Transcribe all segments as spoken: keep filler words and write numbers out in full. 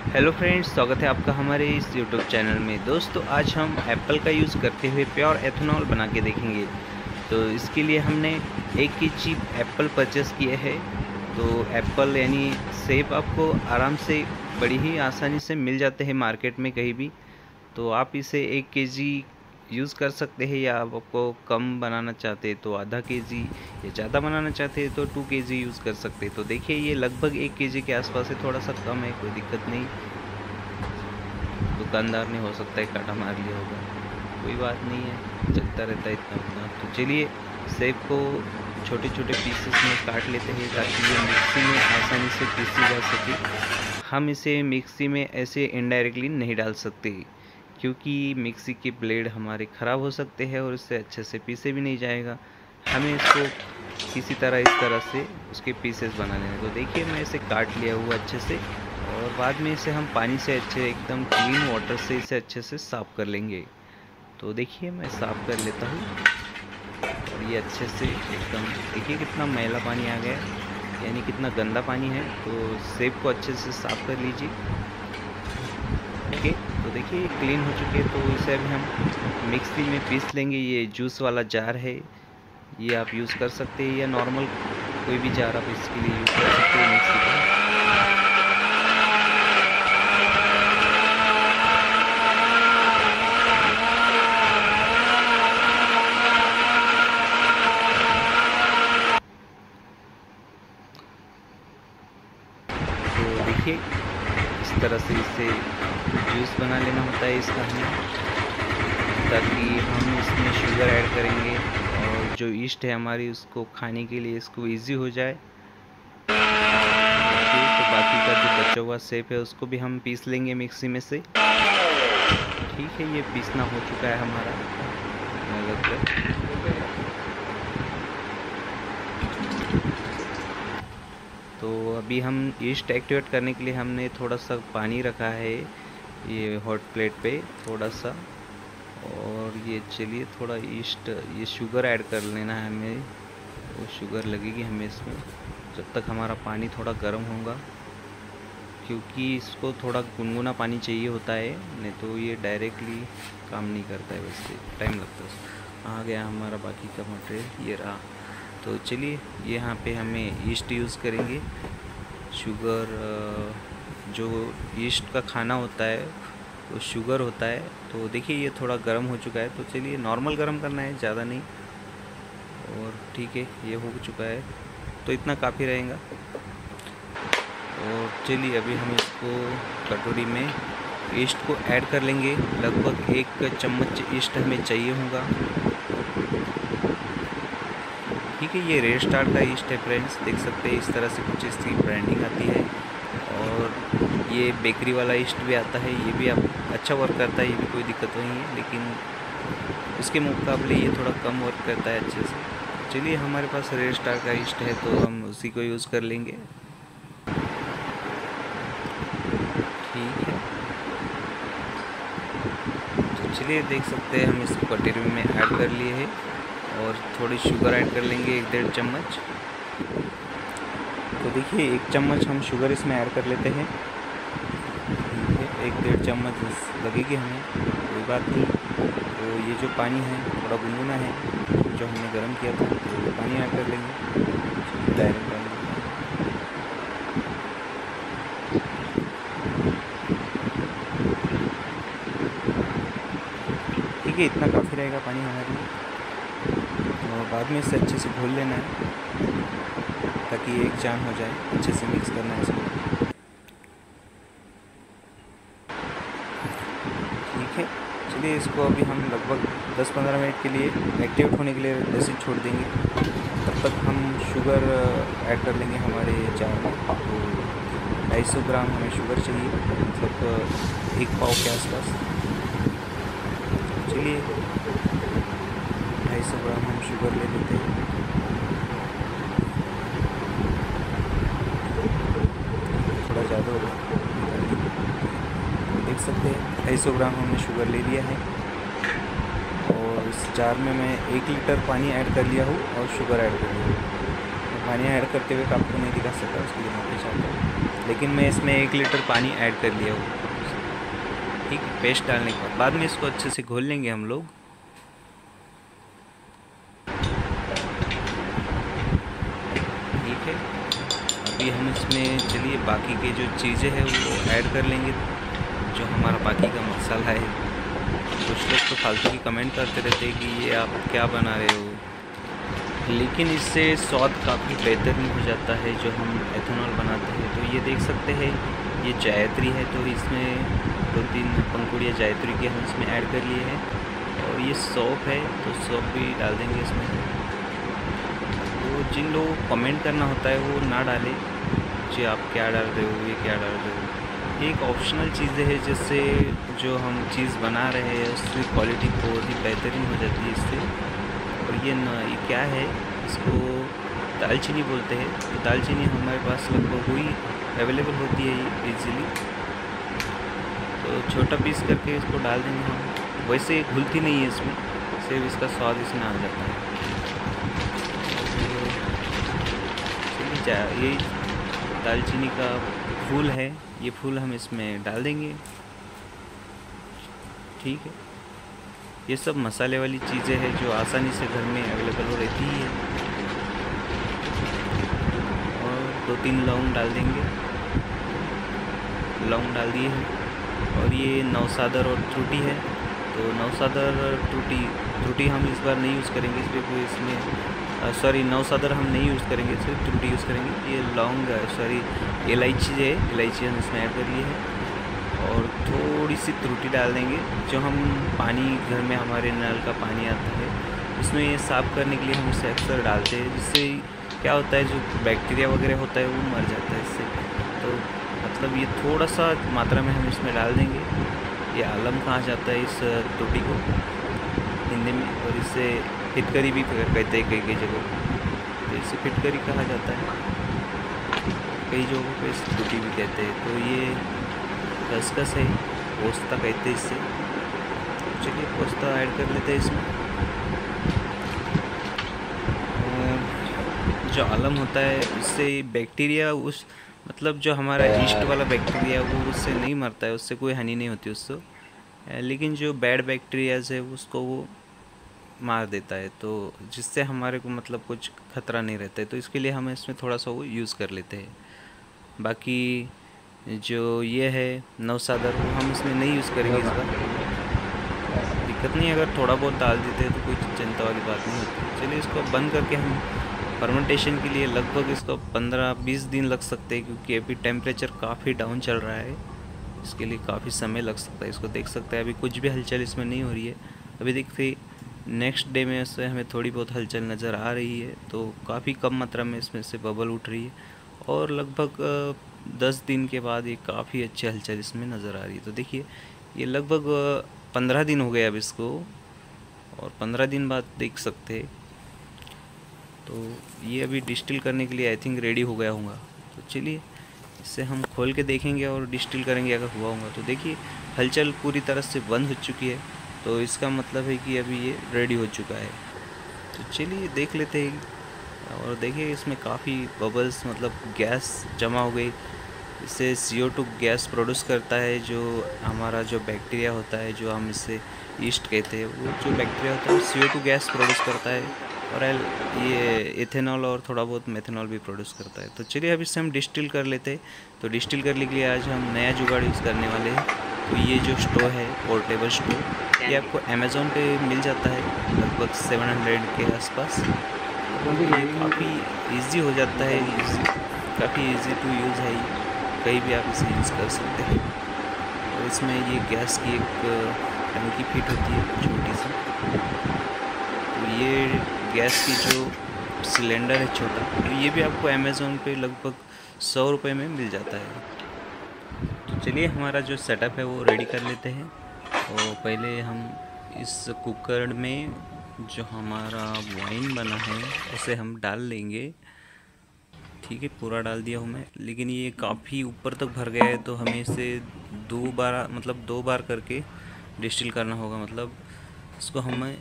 Hello friends, स्वागत है आपका हमारे इस यूट्यूब चैनल में। दोस्तों, आज हम एप्पल का यूज़ करते हुए प्योर एथेनॉल बना के देखेंगे। तो इसके लिए हमने एक केजी एप्पल परचेस किए हैं। तो एप्पल यानी सेब आपको आराम से बड़ी ही आसानी से मिल जाते हैं मार्केट में कहीं भी। तो आप इसे एक केजी यूज़ कर सकते हैं, या आप आपको कम बनाना चाहते हैं तो आधा केजी, या ज़्यादा बनाना चाहते हैं तो टू केजी यूज़ कर सकते हैं। तो देखिए, ये लगभग एक केजी के आसपास है, थोड़ा सा कम है, कोई दिक्कत नहीं। दुकानदार ने हो सकता है काटा मार लिया होगा, कोई बात नहीं है, चलता रहता है इतना उतना। तो चलिए सेब को छोटे छोटे पीसेस में काट लेते हैं ताकि ये मिक्सी में आसानी से पीसी जा सके। हम इसे मिक्सी में ऐसे इनडायरेक्टली नहीं डाल सकते, क्योंकि मिक्सी के ब्लेड हमारे ख़राब हो सकते हैं और इससे अच्छे से पीसे भी नहीं जाएगा। हमें इसको किसी तरह इस तरह से उसके पीसेस बना लेने। तो देखिए, मैं इसे काट लिया हुआ अच्छे से, और बाद में इसे हम पानी से अच्छे एकदम क्लीन वाटर से इसे अच्छे से साफ़ कर लेंगे। तो देखिए, मैं साफ़ कर लेता हूँ, और ये अच्छे से एकदम देखिए कितना मैला पानी आ गया, यानी कितना गंदा पानी है। तो सेब को अच्छे से साफ़ कर लीजिए। ओके, तो देखिए ये क्लीन हो चुके हैं। तो इसे अभी हम मिक्सी में पीस लेंगे। ये जूस वाला जार है, ये आप यूज़ कर सकते हैं, या नॉर्मल कोई भी जार आप इसके लिए यूज़ कर सकते हैं मिक्सी का। तो देखिए, इस तरह से इसे जूस बना लेना होता है इसका हमें, ताकि हम इसमें शुगर ऐड करेंगे और जो ईस्ट है हमारी उसको खाने के लिए इसको इजी हो जाए। तो बाकी का जो बचा हुआ सेब है उसको भी हम पीस लेंगे मिक्सी में से। ठीक है, ये पीसना हो चुका है हमारा लगभग। तो अभी हम ईस्ट एक्टिवेट करने के लिए हमने थोड़ा सा पानी रखा है ये हॉट प्लेट पे थोड़ा सा, और ये चलिए थोड़ा ईस्ट ये शुगर ऐड कर लेना है हमें। वो शुगर लगेगी हमें इसमें जब तक हमारा पानी थोड़ा गर्म होगा, क्योंकि इसको थोड़ा गुनगुना पानी चाहिए होता है, नहीं तो ये डायरेक्टली काम नहीं करता है, वैसे टाइम लगता है। आ गया हमारा बाकी का मटेरियल, ये रहा। तो चलिए यहाँ पे हमें ईस्ट यूज़ करेंगे। शुगर, जो ईस्ट का खाना होता है वो शुगर होता है। तो देखिए ये थोड़ा गर्म हो चुका है, तो चलिए नॉर्मल गर्म करना है, ज़्यादा नहीं। और ठीक है, ये हो चुका है, तो इतना काफ़ी रहेगा। और चलिए अभी हम इसको कटोरी में ईस्ट को ऐड कर लेंगे। लगभग एक चम्मच ईस्ट हमें चाहिए होगा। ठीक है, ये रेड स्टार का ईस्ट है फ्रेंड्स, देख सकते हैं इस तरह से कुछ इसकी ब्रांडिंग आती है। और ये बेकरी वाला ईस्ट भी आता है, ये भी आप अच्छा वर्क करता है, ये भी कोई दिक्कत नहीं है, लेकिन इसके मुकाबले ये थोड़ा कम वर्क करता है अच्छे से। चलिए हमारे पास रेड स्टार का ईस्ट है तो हम उसी को यूज़ कर लेंगे। ठीक है, तो चलिए देख सकते हैं हम इसको कटोरी में ऐड कर लिए हैं, और थोड़ी शुगर ऐड कर लेंगे, एक डेढ़ चम्मच। तो देखिए एक चम्मच हम शुगर इसमें ऐड कर लेते हैं। एक डेढ़ चम्मच लगेगी हमें, कोई बात नहीं। तो ये जो पानी है थोड़ा गुनगुना है, जो हमने गर्म किया था, तो पानी ऐड कर लेंगे डायरेक्ट डाल देंगे। ठीक है, इतना काफ़ी रहेगा पानी हमारे लिए। और बाद में इसे अच्छे से घोल लेना है ताकि एक जान हो जाए, अच्छे से मिक्स करना है इसको। ठीक है, चलिए इसको अभी हम लगभग दस पंद्रह मिनट के लिए एक्टिवेट होने के लिए ऐसे छोड़ देंगे। तब तक हम शुगर ऐड कर लेंगे हमारे जार में। तो ढाई सौ ग्राम हमें शुगर चाहिए, मतलब एक पाव के आसपास। चलिए ढाई सौ ग्राम हम शुगर ले लेते हैं। थोड़ा ज़्यादा होगा, देख सकते हैं ढाई सौ ग्राम हमने शुगर ले लिया है। और इस जार में मैं एक लीटर पानी ऐड कर लिया हूँ और शुगर ऐड कर लिया हूँ। पानी ऐड करते हुए आपको नहीं दिखा सकता, उसके लिए माफ़ी चाहता हूँ। लेकिन मैं इसमें एक लीटर पानी ऐड कर लिया हूँ। ठीक है, पेस्ट डालने के बाद बाद में इसको अच्छे से घोल लेंगे हम लोग। ठीक है, अभी हम इसमें चलिए बाकी के जो चीज़ें हैं वो ऐड कर लेंगे, जो हमारा बाकी का मसाला है। कुछ लोग तो फालतू की कमेंट करते रहते हैं कि ये आप क्या बना रहे हो, लेकिन इससे स्वाद काफ़ी बेहतरीन हो जाता है जो हम एथेनॉल बनाते हैं। तो ये देख सकते हैं, ये जायत्री है, तो इसमें दो तीन पंखुड़ियाँ जायत्री की हम इसमें ऐड कर लिए हैं। और ये सौंफ है, तो सौंफ भी डाल देंगे इसमें। तो जिन लोगों को कमेंट करना होता है वो ना डालें जी आप क्या डाल रहे हो, ये क्या डाल रहे हो। ये एक ऑप्शनल चीज़ें है जिससे जो हम चीज़ बना रहे हैं उसकी क्वालिटी बहुत ही बेहतरीन हो जाती है इससे। और ये न ये क्या है, इसको दालचीनी बोलते हैं। तो दालचीनी हमारे पास लगभग हुई अवेलेबल होती है ये इजीली। तो छोटा पीस करके इसको डाल देंगे हम। वैसे घुलती नहीं है इसमें, सिर्फ इसका स्वाद इसमें आ जाता है। चलिए, ये दालचीनी का फूल है, ये फूल हम इसमें डाल देंगे। ठीक है, ये सब मसाले वाली चीज़ें हैं जो आसानी से घर में अवेलेबल हो रहती है। और दो तीन लौंग डाल देंगे, लौंग डाल दिए हैं। और ये नौसादर और त्रुटी है, तो नौसादर त्रुटी त्रुटी हम इस बार नहीं यूज़ करेंगे इस पर, इसमें सॉरी नौसादर हम नहीं यूज़ करेंगे, सिर्फ त्रुटी यूज़ करेंगे। ये लौंग सॉरी इलायची है, इलायची हम इसमें ऐड कर लिए हैं। और थोड़ी सी त्रुटी डाल देंगे, जो हम पानी घर में हमारे नल का पानी आता है उसमें ये साफ़ करने के लिए हम इसे अक्सर डालते हैं, जिससे क्या होता है जो बैक्टीरिया वगैरह होता है वो मर जाता है इससे। तो मतलब ये थोड़ा सा मात्रा में हम इसमें डाल देंगे। ये आलम कहा जाता है इस त्रुटी को हिंदी में, और इससे फिटकरी भी कहते हैं कई कई जगहों पर। तो इसे फिटकरी कहा जाता है, कई जगहों पर इस त्रुटी भी कहते हैं। तो ये खसखस है, पोस्ता कहते हैं इससे। चलिए पोस्ता ऐड कर लेते हैं इसमें। जो आलम होता है उससे बैक्टीरिया उस मतलब जो हमारा ईस्ट वाला बैक्टीरिया वो उससे नहीं मरता है, उससे कोई हानि नहीं होती उससे। लेकिन जो बैड बैक्टीरियाज है उसको वो मार देता है, तो जिससे हमारे को मतलब कुछ खतरा नहीं रहता है। तो इसके लिए हम इसमें थोड़ा सा वो यूज़ कर लेते हैं। बाकी जो ये है नौसादर वो हम इसमें नहीं यूज़ करेंगे इस बार, दिक्कत नहीं, अगर थोड़ा बहुत डाल देते हैं तो कोई चिंता वाली बात नहीं होती। चलिए इसको बंद करके हम फर्मेंटेशन के लिए लगभग इसको पंद्रह बीस दिन लग सकते हैं, क्योंकि अभी टेम्परेचर काफ़ी डाउन चल रहा है, इसके लिए काफ़ी समय लग सकता है। इसको देख सकते हैं अभी कुछ भी हलचल इसमें नहीं हो रही है। अभी देखते नेक्स्ट डे में इससे हमें थोड़ी बहुत हलचल नज़र आ रही है, तो काफ़ी कम मात्रा में इसमें से बबल उठ रही है। और लगभग दस दिन के बाद ये काफ़ी अच्छी हलचल इसमें नज़र आ रही है। तो देखिए ये लगभग पंद्रह दिन हो गए अब इसको, और पंद्रह दिन बाद देख सकते हैं। तो ये अभी डिस्टिल करने के लिए आई थिंक रेडी हो गया होगा। तो चलिए इसे हम खोल के देखेंगे और डिस्टिल करेंगे अगर हुआ होगा। तो देखिए हलचल पूरी तरह से बंद हो चुकी है, तो इसका मतलब है कि अभी ये रेडी हो चुका है। तो चलिए देख लेते हैं। और देखिए इसमें काफ़ी बबल्स मतलब गैस जमा हो गई, इससे C O two gas produce करता है। जो हमारा जो बैक्टीरिया होता है, जो हम इससे ईस्ट कहते हैं, वो जो बैक्टीरिया होता है वो C O two gas produce करता है, और ये इथेनॉल और थोड़ा बहुत मेथेनॉल भी प्रोड्यूस करता है। तो चलिए अब इससे हम डिस्टिल कर लेते हैं। तो डिस्टिल करने के लिए आज हम नया जुगाड़ यूज़ करने वाले हैं। तो ये जो स्टोव है पोर्टेबल स्टोव, ये आपको अमेज़ॉन पे मिल जाता है लगभग सेवन हंड्रेड के आसपास। ये काफ़ी इजी हो जाता है, काफ़ी इजी टू यूज़ है, कहीं भी आप इसे यूज़ कर सकते हैं। और इसमें ये गैस की एक टंकी फिट होती है छोटी सी। तो ये गैस की जो सिलेंडर है छोटा, तो ये भी आपको अमेज़ॉन पे लगभग सौ रुपये में मिल जाता है। तो चलिए हमारा जो सेटअप है वो रेडी कर लेते हैं। और पहले हम इस कुकर में जो हमारा वाइन बना है उसे हम डाल लेंगे। ठीक है, पूरा डाल दिया हूँ मैं, लेकिन ये काफ़ी ऊपर तक भर गया है, तो हमें इसे दो बार मतलब दो बार करके डिस्टिल करना होगा। मतलब इसको हमें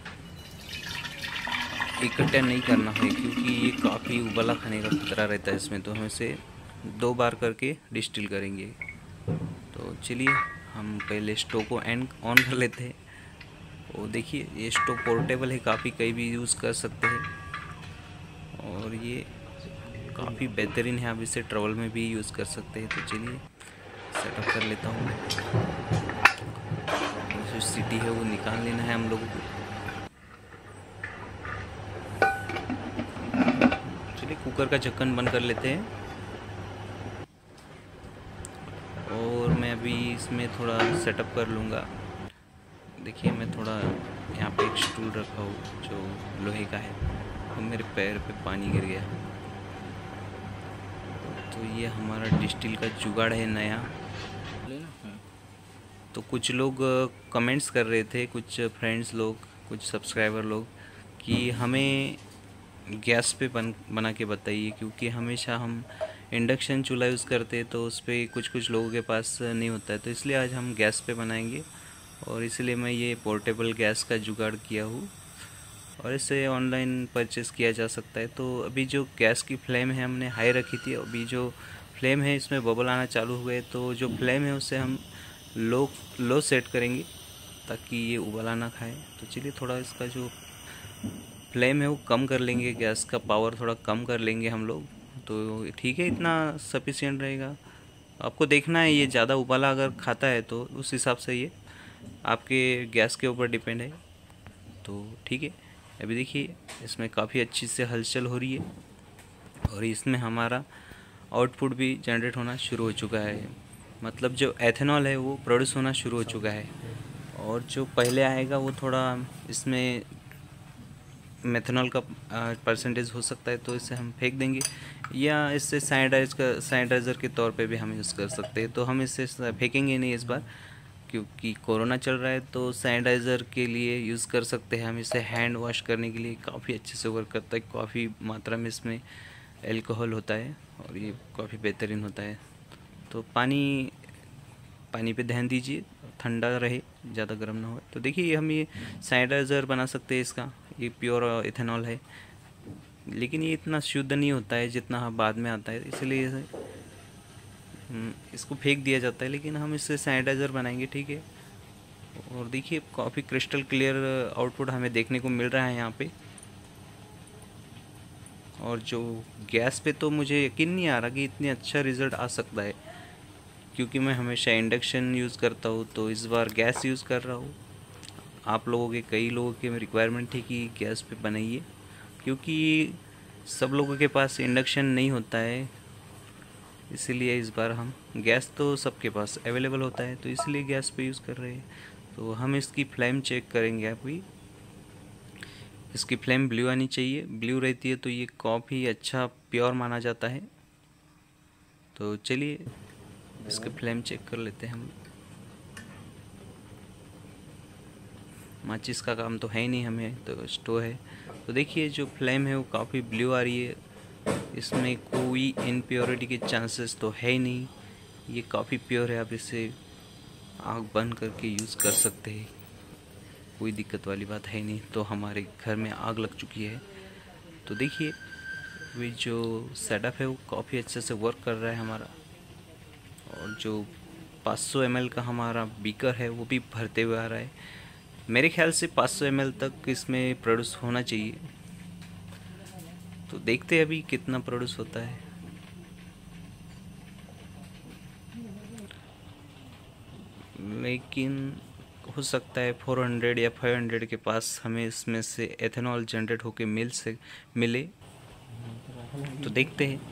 इकट्ठा नहीं करना है, क्योंकि ये काफ़ी उबला खाने का खतरा रहता है इसमें। तो हमें इसे दो बार करके डिस्टिल करेंगे। तो चलिए हम पहले स्टोव को एंड ऑन कर लेते हैं। और देखिए ये स्टोव पोर्टेबल है, काफ़ी कहीं भी यूज़ कर सकते हैं और ये काफ़ी बेहतरीन है, आप इसे ट्रैवल में भी यूज़ कर सकते हैं। तो चलिए सेटअप कर लेता हूँ। जो सीटी है वो निकाल लेना है हम लोगों को। चलिए कुकर का ढक्कन बंद कर लेते हैं और मैं अभी इसमें थोड़ा सेटअप कर लूँगा। देखिए मैं थोड़ा यहाँ पे एक स्टूल रखा हूँ जो लोहे का है और मेरे पैर पे पानी गिर गया। तो ये हमारा डिस्टिल का जुगाड़ है नया। तो कुछ लोग कमेंट्स कर रहे थे, कुछ फ्रेंड्स लोग, कुछ सब्सक्राइबर लोग, कि हमें गैस पे बन बना के बताइए, क्योंकि हमेशा हम इंडक्शन चूल्हा यूज़ करते हैं तो उस पर कुछ कुछ लोगों के पास नहीं होता है। तो इसलिए आज हम गैस पे बनाएंगे और इसलिए मैं ये पोर्टेबल गैस का जुगाड़ किया हूँ और इसे ऑनलाइन परचेस किया जा सकता है। तो अभी जो गैस की फ्लेम है हमने हाई रखी थी, अभी जो फ्लेम है इसमें बबल आना चालू हुए, तो जो फ्लेम है उसे हम लो लो सेट करेंगे ताकि ये उबाला ना खाए। तो चलिए थोड़ा इसका जो फ्लेम है वो कम कर लेंगे, गैस का पावर थोड़ा कम कर लेंगे हम लोग। तो ठीक है, इतना सफिशिएंट रहेगा। आपको देखना है ये ज़्यादा उबाला अगर खाता है तो उस हिसाब से ये आपके गैस के ऊपर डिपेंड है। तो ठीक है, अभी देखिए इसमें काफ़ी अच्छी से हलचल हो रही है और इसमें हमारा आउटपुट भी जनरेट होना शुरू हो चुका है, मतलब जो एथेनॉल है वो प्रोड्यूस होना शुरू हो चुका है। और जो पहले आएगा वो थोड़ा इसमें मेथनॉल का परसेंटेज हो सकता है, तो इसे हम फेंक देंगे या इससे सैनिटाइज का सैनिटाइज़र के तौर पे भी हम यूज़ कर सकते हैं। तो हम इसे फेंकेंगे नहीं इस बार, क्योंकि कोरोना चल रहा है तो सैनिटाइज़र के लिए यूज़ कर सकते हैं हम इसे। हैंड वॉश करने के लिए काफ़ी अच्छे से वर्क करता है, काफ़ी मात्रा में इसमें एल्कोहल होता है और ये काफ़ी बेहतरीन होता है। तो पानी पानी पे ध्यान दीजिए, ठंडा रहे, ज़्यादा गर्म ना हो। तो देखिए हम ये सैनिटाइज़र बना सकते हैं इसका, ये प्योर इथेनॉल है, लेकिन ये इतना शुद्ध नहीं होता है जितना बाद में आता है, इसलिए इसको फेंक दिया जाता है। लेकिन हम इससे सैनिटाइज़र बनाएंगे, ठीक है। और देखिए काफ़ी क्रिस्टल क्लियर आउटपुट हमें देखने को मिल रहा है यहाँ पे। और जो गैस पे तो मुझे यकीन नहीं आ रहा कि इतनी अच्छा रिज़ल्ट आ सकता है, क्योंकि मैं हमेशा इंडक्शन यूज़ करता हूँ, तो इस बार गैस यूज़ कर रहा हूँ। आप लोगों के कई लोगों की रिक्वायरमेंट है कि गैस पे बनाइए, क्योंकि सब लोगों के पास इंडक्शन नहीं होता है, इसीलिए इस बार हम गैस तो सबके पास अवेलेबल होता है तो इसलिए गैस पे यूज़ कर रहे हैं। तो हम इसकी फ्लेम चेक करेंगे। अभी इसकी फ्लेम ब्लू आनी चाहिए, ब्लू रहती है तो ये काफ़ी अच्छा प्योर माना जाता है। तो चलिए इसके फ्लेम चेक कर लेते हैं हम। माचिस का काम तो है ही नहीं हमें, तो स्टोव है। तो देखिए जो फ्लेम है वो काफ़ी ब्लू आ रही है, इसमें कोई इनप्योरिटी के चांसेस तो है ही नहीं, ये काफ़ी प्योर है। आप इसे आग बंद करके यूज़ कर सकते हैं, कोई दिक्कत वाली बात है नहीं। तो हमारे घर में आग लग चुकी है। तो देखिए वे जो सेटअप है वो काफ़ी अच्छे से वर्क कर रहा है हमारा, और जो पाँच सौ एम एल का हमारा बीकर है वो भी भरते हुए आ रहा है। मेरे ख्याल से पाँच सौ एम एल तक इसमें प्रोड्यूस होना चाहिए। तो देखते हैं अभी कितना प्रोड्यूस होता है। लेकिन हो सकता है चार सौ या पाँच सौ के पास हमें इसमें से एथेनॉल जनरेट होके मिल से मिले। तो देखते हैं।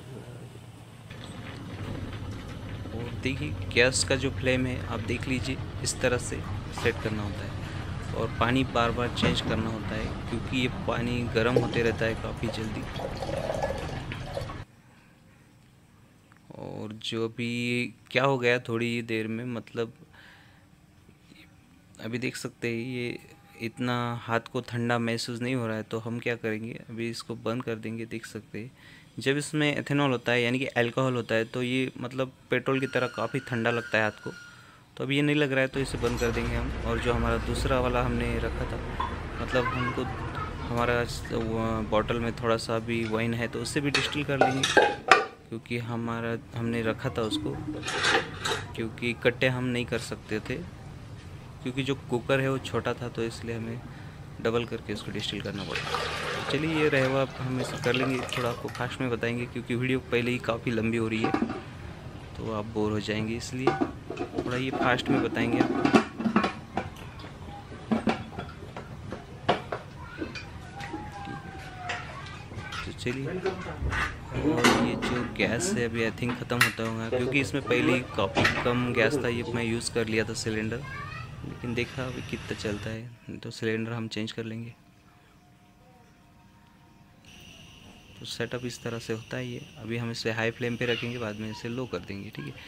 और देखिए गैस का जो फ्लेम है आप देख लीजिए, इस तरह से सेट करना होता है और पानी बार बार चेंज करना होता है, क्योंकि ये पानी गर्म होते रहता है काफ़ी जल्दी। और जो अभी क्या हो गया थोड़ी देर में, मतलब अभी देख सकते हैं ये इतना हाथ को ठंडा महसूस नहीं हो रहा है। तो हम क्या करेंगे, अभी इसको बंद कर देंगे। देख सकते हैं जब इसमें एथेनॉल होता है यानी कि अल्कोहल होता है तो ये मतलब पेट्रोल की तरह काफ़ी ठंडा लगता है हाथ को। तो अभी ये नहीं लग रहा है तो इसे बंद कर देंगे हम। और जो हमारा दूसरा वाला हमने रखा था, मतलब हमको हमारा बॉटल में थोड़ा सा भी वाइन है तो उससे भी डिस्टिल कर लेंगे, क्योंकि हमारा हमने रखा था उसको, क्योंकि इकट्ठे हम नहीं कर सकते थे, क्योंकि जो कुकर है वो छोटा था, तो इसलिए हमें डबल करके उसको डिस्टिल करना पड़ा। तो चलिए ये रहे हुआ, हम इसे कर लेंगे, थोड़ा आपको फास्ट में बताएंगे क्योंकि वीडियो पहले ही काफ़ी लंबी हो रही है तो आप बोर हो जाएंगे, इसलिए थोड़ा ये फास्ट में बताएंगे आपको। तो चलिए, और ये जो गैस है अभी आई थिंक ख़त्म होता होगा, क्योंकि इसमें पहले ही काफ़ी कम गैस था, ये मैं यूज़ कर लिया था सिलेंडर, लेकिन देखा अभी कितना चलता है, तो सिलेंडर हम चेंज कर लेंगे। तो सेटअप इस तरह से होता है ये। अभी हम इसे हाई फ्लेम पे रखेंगे, बाद में इसे लो कर देंगे, ठीक है।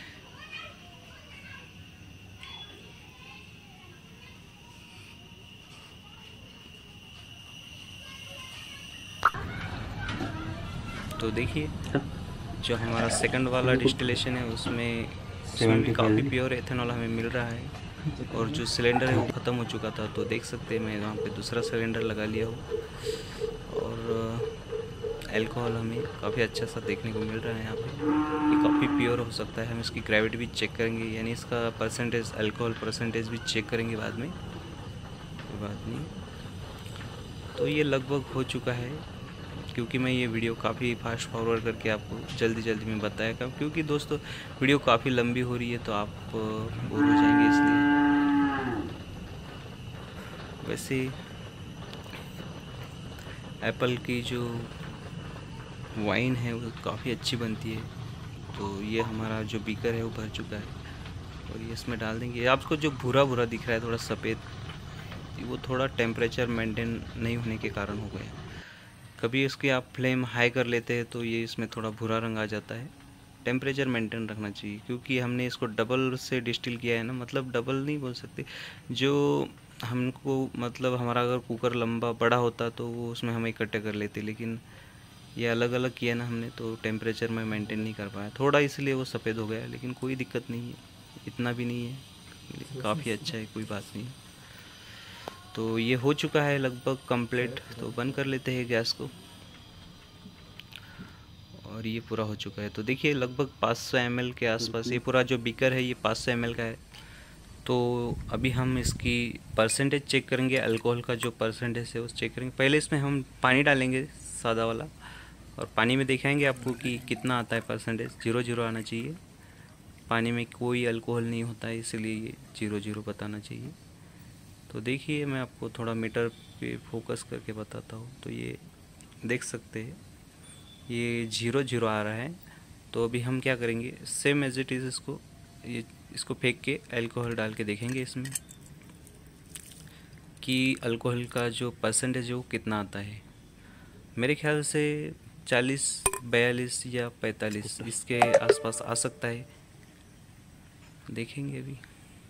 तो देखिए जो हमारा सेकंड वाला डिस्टिलेशन है उसमें उसमें भी काफ़ी प्योर एथेनॉल हमें मिल रहा है, और जो सिलेंडर है वो ख़त्म हो चुका था, तो देख सकते हैं मैं वहाँ पे दूसरा सिलेंडर लगा लिया हूँ, और अल्कोहल हमें काफ़ी अच्छा सा देखने को मिल रहा है यहाँ पे। ये काफ़ी प्योर हो सकता है, हम इसकी ग्रेविटी भी चेक करेंगे, यानी इसका परसेंटेज, अल्कोहल परसेंटेज भी चेक करेंगे बाद में, कोई बात नहीं। तो ये लगभग हो चुका है, क्योंकि मैं ये वीडियो काफ़ी फास्ट फॉरवर्ड करके आपको जल्दी जल्दी में बताया, क्योंकि दोस्तों वीडियो काफ़ी लंबी हो रही है तो आप बोर हो जाएंगे, इसलिए। वैसे एप्पल की जो वाइन है वो काफ़ी अच्छी बनती है। तो ये हमारा जो बीकर है वो भर चुका है, और ये इसमें डाल देंगे। आपको जो भूरा भूरा दिख रहा है थोड़ा सफ़ेद, वो थोड़ा टेम्परेचर मेंटेन नहीं होने के कारण हो गया। कभी इसकी आप फ्लेम हाई कर लेते हैं तो ये इसमें थोड़ा भूरा रंग आ जाता है। टेम्परेचर मेंटेन रखना चाहिए, क्योंकि हमने इसको डबल से डिस्टिल किया है ना, मतलब डबल नहीं बोल सकते, जो हमको मतलब हमारा अगर कुकर लंबा बड़ा होता तो वो उसमें हम इकट्ठे कर लेते, लेकिन ये अलग अलग किया ना हमने, तो टेम्परेचर में मेंटेन नहीं कर पाया थोड़ा, इसलिए वो सफ़ेद हो गया, लेकिन कोई दिक्कत नहीं है, इतना भी नहीं है, काफ़ी अच्छा है, कोई बात नहीं। तो ये हो चुका है लगभग कंप्लीट, तो बंद कर लेते हैं गैस को, और ये पूरा हो चुका है। तो देखिए लगभग पाँच सौ एम एल के आसपास ये पूरा जो बीकर है ये पाँच सौ एम एल का है। तो अभी हम इसकी परसेंटेज चेक करेंगे, अल्कोहल का जो परसेंटेज है उस चेक करेंगे। पहले इसमें हम पानी डालेंगे सादा वाला, और पानी में दिखाएंगे आपको कि कितना आता है परसेंटेज। जीरो जीरो आना चाहिए, पानी में कोई अल्कोहल नहीं होता है, इसलिए ये जीरो जीरो बताना चाहिए। तो देखिए मैं आपको थोड़ा मीटर पे फोकस करके बताता हूँ, तो ये देख सकते हैं ये जीरो जीरो आ रहा है। तो अभी हम क्या करेंगे, सेम एज इट इज़ इसको ये इसको फेंक के अल्कोहल डाल के देखेंगे इसमें कि अल्कोहल का जो परसेंटेज है वो कितना आता है। मेरे ख्याल से चालीस बयालीस या पैंतालीस इसके आसपास आ सकता है, देखेंगे अभी।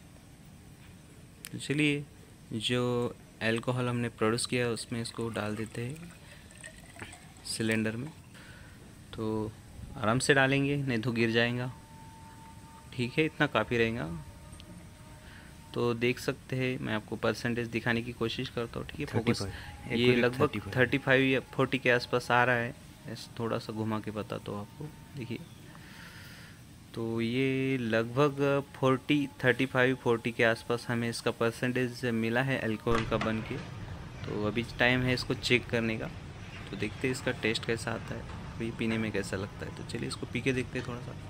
तो चलिए जो अल्कोहल हमने प्रोड्यूस किया उसमें इसको डाल देते हैं सिलेंडर में। तो आराम से डालेंगे, नहीं तो गिर जाएगा, ठीक है, इतना काफ़ी रहेगा। तो देख सकते हैं मैं आपको परसेंटेज दिखाने की कोशिश करता हूँ, ठीक है, फोकस ये लगभग थर्टी फाइव या फोर्टी के आसपास आ रहा है। ऐसे थोड़ा सा घुमा के बताता हूँ आपको, देखिए। तो ये लगभग फोर्टी थर्टी फाइव फोर्टी के आसपास हमें इसका परसेंटेज मिला है अल्कोहल का बन के। तो अभी टाइम है इसको चेक करने का, तो देखते हैं इसका टेस्ट कैसा आता है, भाई पीने में कैसा लगता है। तो चलिए इसको पी के देखते हैं थोड़ा सा।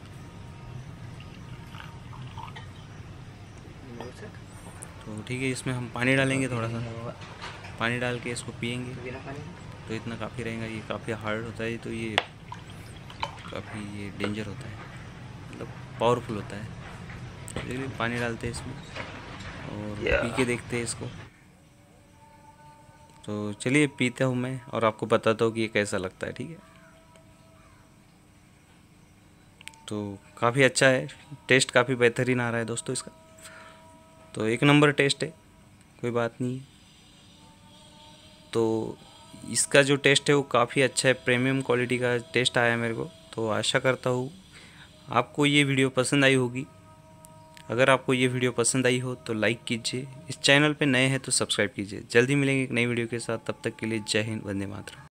तो ठीक है, इसमें हम पानी डालेंगे, थोड़ा सा पानी डाल के इसको पियेंगे, तो इतना काफ़ी रहेगा। ये काफ़ी हार्ड होता है, तो ये काफ़ी ये डेंजर होता है, मतलब पावरफुल होता है। चलिए पानी डालते हैं इसमें और पी के देखते हैं इसको। तो चलिए पीता हूँ मैं और आपको बताता हूँ कि ये कैसा लगता है, ठीक है। तो काफ़ी अच्छा है, टेस्ट काफ़ी बेहतरीन आ रहा है दोस्तों इसका। तो एक नंबर टेस्ट है, कोई बात नहीं है। तो इसका जो टेस्ट है वो काफ़ी अच्छा है, प्रीमियम क्वालिटी का टेस्ट आया मेरे को। तो आशा करता हूँ आपको ये वीडियो पसंद आई होगी। अगर आपको ये वीडियो पसंद आई हो तो लाइक कीजिए, इस चैनल पे नए हैं तो सब्सक्राइब कीजिए। जल्दी मिलेंगे एक नई वीडियो के साथ, तब तक के लिए जय हिंद, वंदे मातरम।